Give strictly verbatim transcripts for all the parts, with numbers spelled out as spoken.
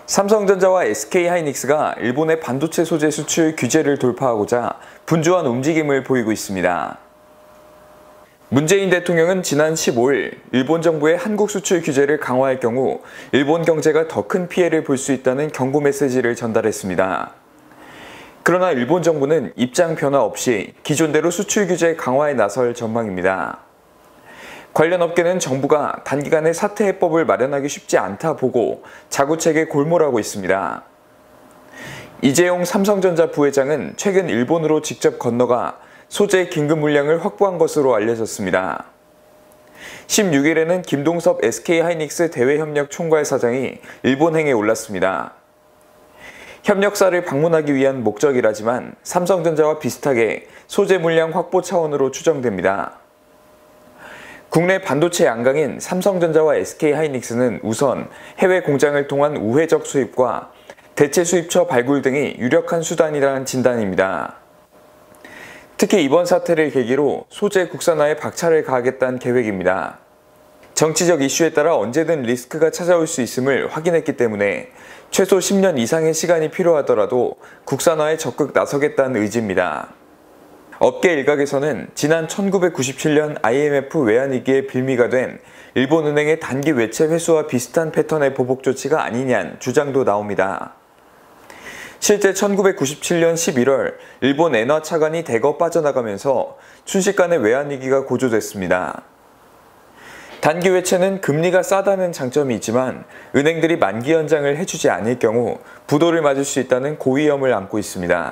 삼성전자와 에스케이하이닉스가 일본의 반도체 소재 수출 규제를 돌파하고자 분주한 움직임을 보이고 있습니다. 문재인 대통령은 지난 십오일 일본 정부의 한국 수출 규제를 강화할 경우 일본 경제가 더 큰 피해를 볼 수 있다는 경고 메시지를 전달했습니다. 그러나 일본 정부는 입장 변화 없이 기존대로 수출 규제 강화에 나설 전망입니다. 관련 업계는 정부가 단기간에 사태 해법을 마련하기 쉽지 않다 보고 자구책에 골몰하고 있습니다. 이재용 삼성전자 부회장은 최근 일본으로 직접 건너가 소재 긴급 물량을 확보한 것으로 알려졌습니다. 십육일에는 김동섭 에스케이하이닉스 대외협력 총괄 사장이 일본행에 올랐습니다. 협력사를 방문하기 위한 목적이라지만 삼성전자와 비슷하게 소재 물량 확보 차원으로 추정됩니다. 국내 반도체 양강인 삼성전자와 에스케이하이닉스는 우선 해외 공장을 통한 우회적 수입과 대체 수입처 발굴 등이 유력한 수단이라는 진단입니다. 특히 이번 사태를 계기로 소재 국산화에 박차를 가하겠다는 계획입니다. 정치적 이슈에 따라 언제든 리스크가 찾아올 수 있음을 확인했기 때문에 최소 십 년 이상의 시간이 필요하더라도 국산화에 적극 나서겠다는 의지입니다. 업계 일각에서는 지난 천구백구십칠년 아이엠에프 외환위기의 빌미가 된 일본은행의 단기 외채 회수와 비슷한 패턴의 보복 조치가 아니냐는 주장도 나옵니다. 실제 천구백구십칠년 십일월 일본 엔화 차관이 대거 빠져나가면서 순식간에 외환위기가 고조됐습니다. 단기 외채는 금리가 싸다는 장점이 있지만 은행들이 만기 연장을 해주지 않을 경우 부도를 맞을 수 있다는 고위험을 안고 있습니다.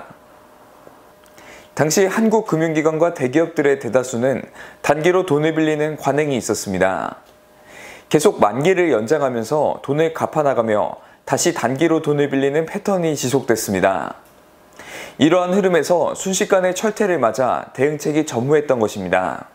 당시 한국 금융기관과 대기업들의 대다수는 단기로 돈을 빌리는 관행이 있었습니다. 계속 만기를 연장하면서 돈을 갚아나가며 다시 단기로 돈을 빌리는 패턴이 지속됐습니다. 이러한 흐름에서 순식간에 철퇴를 맞아 대응책이 전무했던 것입니다.